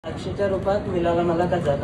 साक्षीच्या रूपात मिळाला मला खजाना.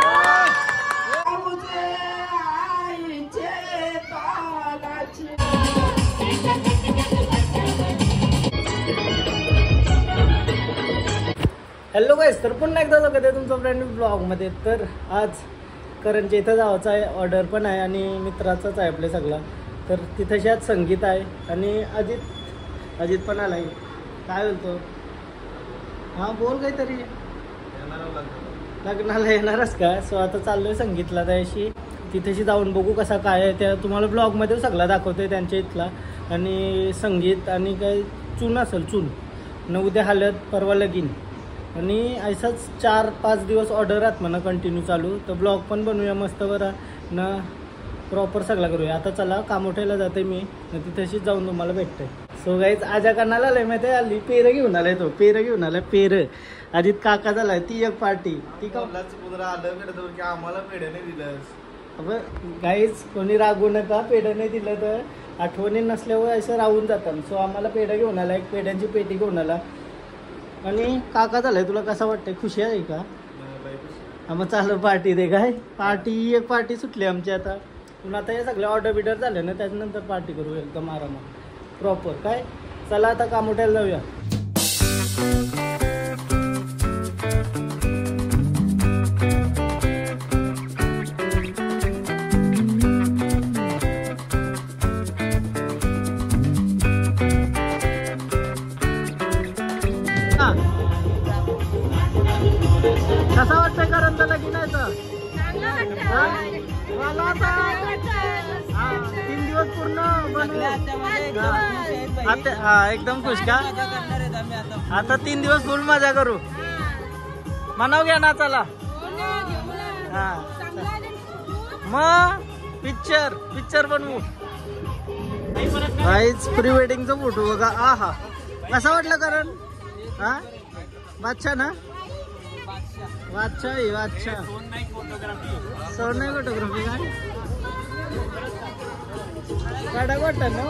हॅलो गाईस, तर पुन्हा एकदा स्वागत आहे तुमचं ब्रँड न्यू ब्लॉगमध्ये. तर आज करणच्या इथं जायचं आहे, ऑर्डर पण आहे आणि मित्राचाच आहे आपले सगळा. तर तिथंशी आज संगीत आहे आणि अजित पण आला आहे. काय बोलतो? हां बोल काहीतरी. लग्नाला येणारच का? सो आता चाललो आहे संगीतला, त्याशी तिथेशी जाऊन बघू कसा काय आहे. त्या तुम्हाला ब्लॉगमध्ये सगळा दाखवतोय त्यांच्या इथला. आणि संगीत आणि काय चून असेल, चून न उद्या हलद, परवा लगीन आणि असाच 4-5 दिवस ऑर्डर आहात म्हणा कंटिन्यू चालू. तर ब्लॉग पण बनवूया मस्त बरा न, प्रॉपर सगळा करूया. आता चला कामोठ्याला जाते मी, तिथेशीच जाऊन तुम्हाला भेटते. सो गाईज आजा कानाला आलाय माहिती आहे, आली पेरं घेऊन आलाय तो, पेरं घेऊन आलाय पेरं. अजित काका झालाय ती एक पार्टी, ती का आम्हाला पेढे नाही दिलं. गाईज कोणी रागू नका, पेढं नाही दिलं तर आठवणी नसल्यावर असं राहून जातात. सो आम्हाला पेढं घेऊन आला, एक पेढ्यांची पेटी घेऊन आला. आणि काका झालाय, तुला कसं वाटतंय? खुशी आहे का? मग चालू पार्टी दे. काय पार्टी, एक पार्टी सुटली आमची आता. पण आता हे सगळे ऑर्डर बिडर झाले ना, त्याच्यानंतर पार्टी करू एकदम आरामात प्रॉपर. काय चला आता कामोठ्याला जाऊया. कसा वाटतंय करंजा लगीनाचं? 3 दिवस पूर्ण एकदम खुश का? आता 3 दिवस फुल मजा करू. म्हणाव घ्या ना, चला मग पिक्चर बनवू. प्री वेडिंगचा फोटो बघा. आहा कसा वाटला करण? हा बादशा ना, बादशाह बादशाह. सोन नाही फोटोग्राफी काय काढा वाटत ना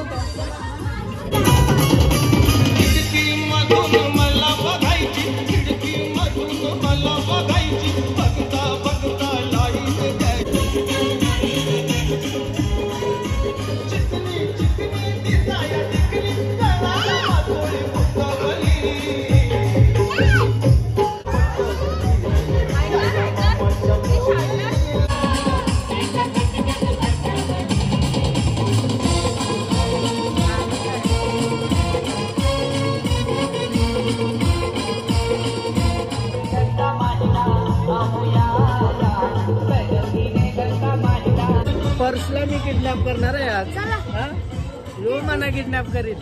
पर्सला मी किडनॅप करणार आहे आज. यो मना किडनॅप करीत.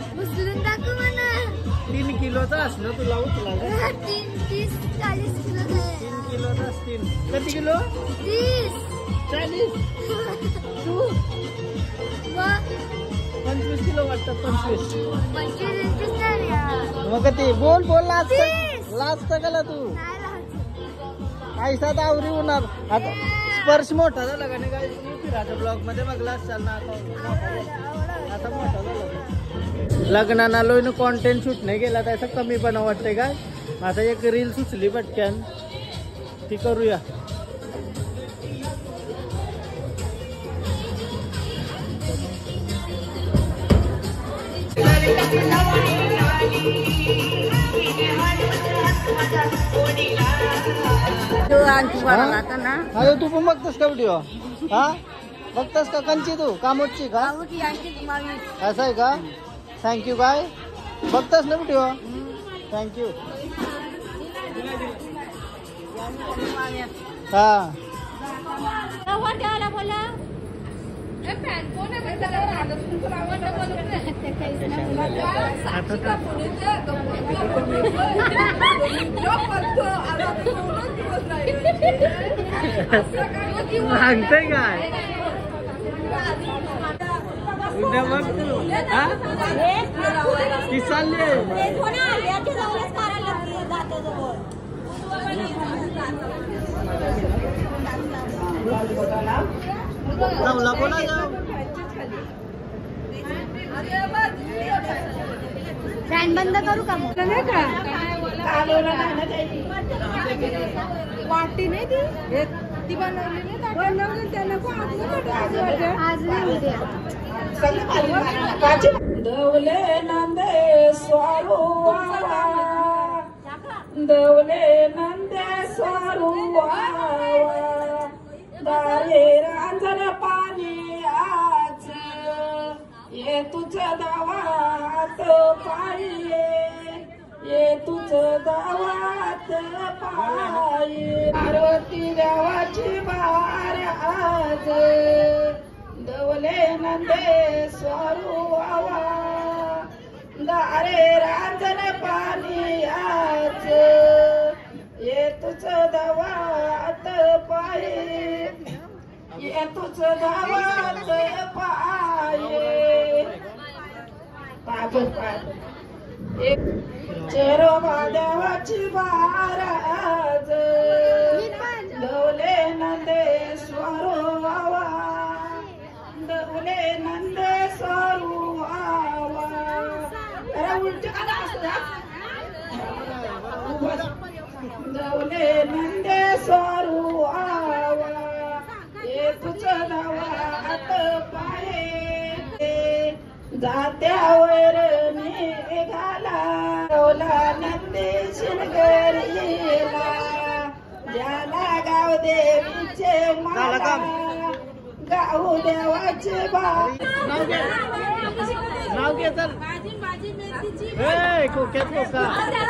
3 किलोचा असलं तुला उचला. 30-40 किलो. 3 किलोचा असतील. किती किलो? 30-40. तू 25 किलो वाटतं. 25 मग ते बोल लास्ट कला तू काहीसा आवरी होणार. आता स्पर्श मोठा झाला का नाही? काय फिराच्या ब्लॉग मध्ये बघला असाल ना. आता मोठा झाला. लग्नाला आलोय ना, कॉन्टेंट शूट नाही केला त्याचं कमीपणा वाटतंय काय. आता एक रील सुचली पटक्यान, ती करूया. अरे तू पण बघतोस का व्हिडिओ? हा बघतोस का? कंची तू कामोटची का? असं आहे का? थँक्यू. काय बघतोस ना व्हिडिओ? थँक्यू. हा सांगतय काय? उद्या बघ तू. ती चालली बोला जाऊ. फॅन बंद करू का मग? नाही का वाटी नाही ती बनवली त्याला दवले नंदे स्वारू दवले नंदे स्वारू दारे रांजण पाणी आज ये तुझं दावात पायी ये तुझं दावात पायी पार्वती देवाची बार आज दवले नंदे स्वारू दारे रांजण पाणी आज ये तुझं दावात पायी ये तुझं दावात पायी चेरोबा देवाची बाराज दवले नंदे स्वारू दवले नंदे स्वारू उलट दवले नंदे स्वारू ये तुझं दावात पाये जात्यावर निघाला ओला नंदी शिरगरीला ज्याला गाव देवीचे माला गाव देवाचे नाव घे तर कोक्यात कोका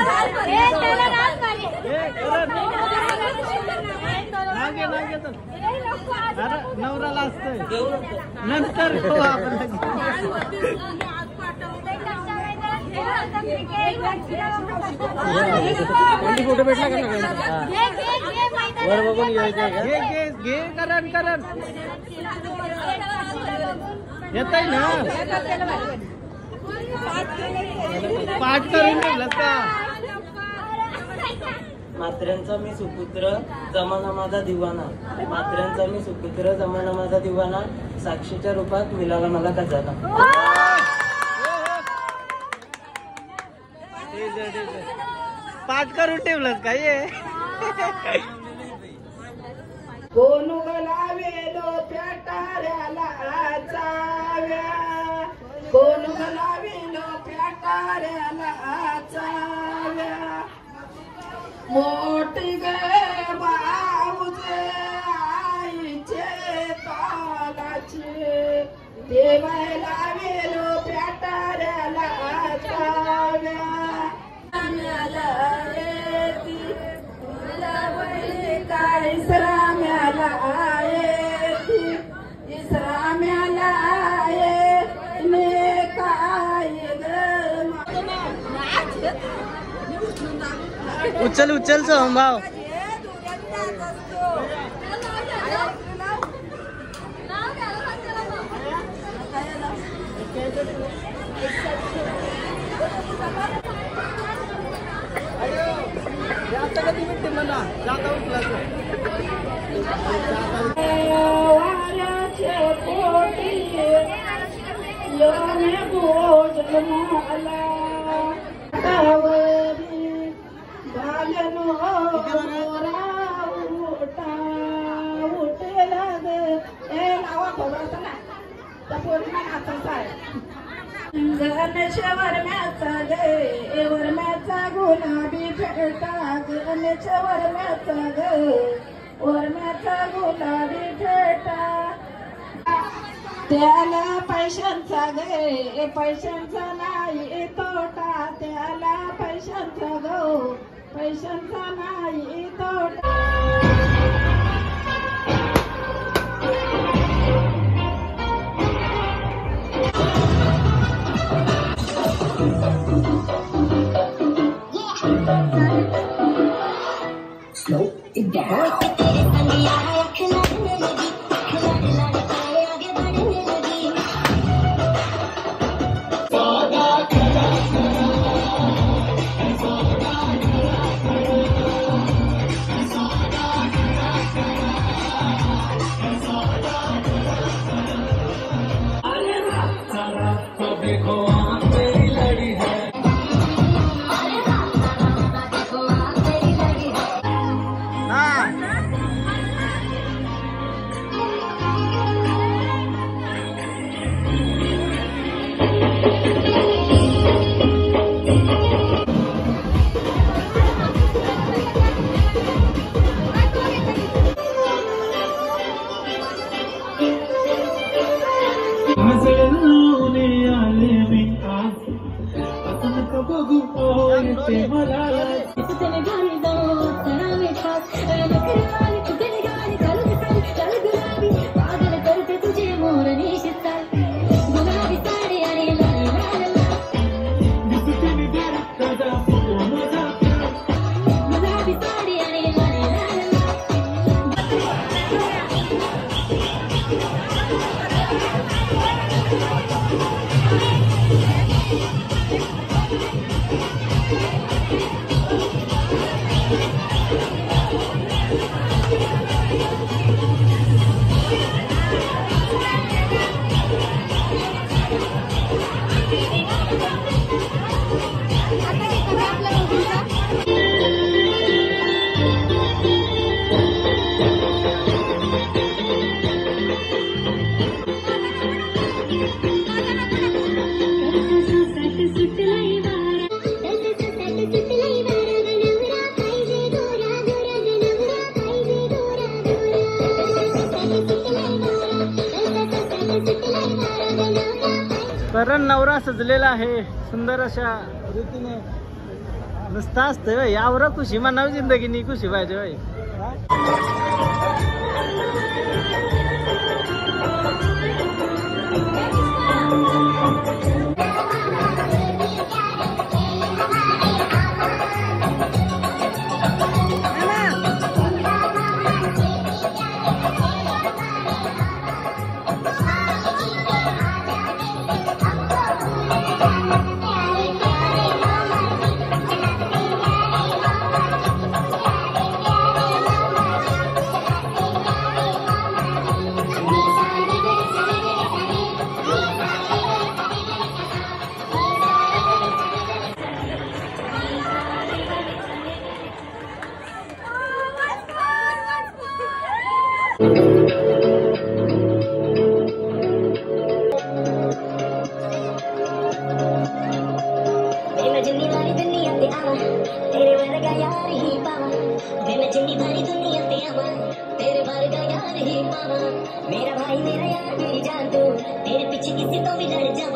नाव घे तर अरे नवराला असतंय नंतर आपण फोटो भेटला का वर बघून घ्यायचं घे करण येत आहे ना पाठ करून ठेवलं का मात्र्यांचा मी सुपुत्र जमाना माझा दिवाना मात्र्यांचा मी सुपुत्र जमाना माझा दिवाना साक्षीच्या रूपात मिळाला मला खजाना पाठ करून ठेवलंस का ये कोण गलावेलो प्याटाऱ्याला चाव्या कोण गलावेलो प्याटाऱ्याला चाव्या मोठी गे बाऊजे आईचे तालाचे देवायला वेलो प्याटाऱ्याला चाव्या इसराम्याला ने काय उचल भाव कधी भेटते मला जाता उठला वाऱ्याचे पोटी योने भोजन मला टावरी बालनो उठा उठेला गे ए लावा खबर ना त्या पोरीला नाचायचं आहे गणेशवरम्याचा गे वरम्याचा गुलाबी फेटा गणेशवरम्याचा ग वरम्याचा गुलाबी फेटा त्याला पैशांचा गे पैशांचा नाही तोटा त्याला पैशांचा गो पैशांचा नाही तोटा Slow it down. कारण नवरा सजलेला आहे सुंदर अशा रीतीने. नुसतं असतं यावर खुशी म्हणावी जिंदगीनी खुशी पाहिजे बाई. मेरा भाई मेरा यार मेरी जान तू तेरे पीछे किसी तो भी लड़ जावा.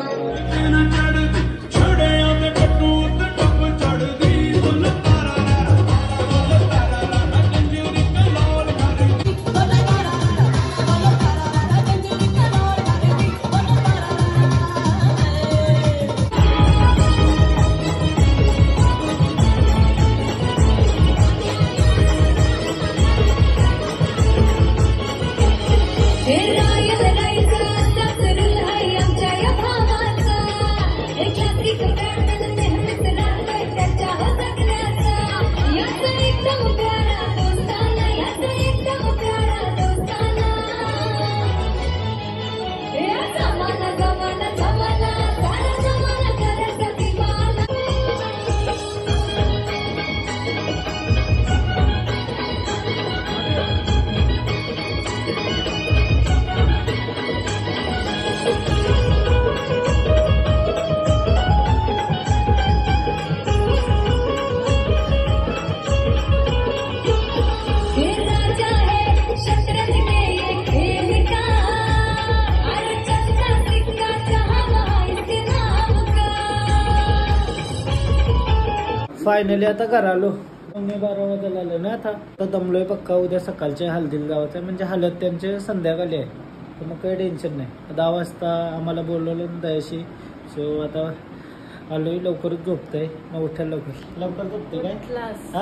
फायनली आता घरा आलो. 12 वाजायला आलो ना. आता दमलोय पक्का. उद्या सकाळच्या हल्दीला जायचं म्हणजे हालत त्यांचे संध्याकाळी आहे तर मग काही टेन्शन नाही. 10 वाजता आम्हाला बोलवलं दयाशी. सो आता आलोय. लवकरच झोपतंय. मग उठायला लवकर झोपते काय हा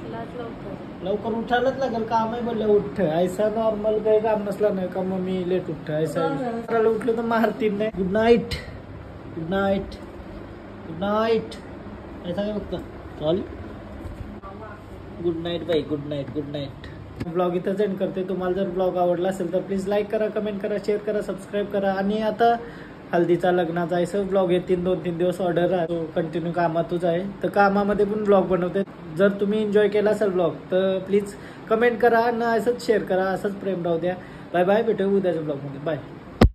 लवकर उठायलाच लागेल. काम आहे बोललं उठ. ऐसा नॉर्मल काही काम नसला नाही का मग मी लेट उठत. ऐसा उठलं तर मारतीन नाही. Good night good night good night ऐसा काय बघता चल. गुड नाईट बाई good night good night. Blog इथं एंड करते. तुम्हाला जर ब्लॉग आवडला असेल तर प्लीज लाईक करा, कमेंट करा, शेअर करा, सबस्क्राईब करा. आणि आता हल्दीचा लग्नाचा असं ब्लॉग येतील 2-3 दिवस ऑर्डर आहे. तो कंटिन्यू कामातच आहे तर कामामध्ये पण ब्लॉग बनवते. जर तुम्ही एन्जॉय केला असेल ब्लॉग तर प्लीज कमेंट करा आणि असंच शेअर करा. असंच प्रेम राहू द्या. Bye bye. भेटू उद्याच्या ब्लॉगमध्ये. बाय.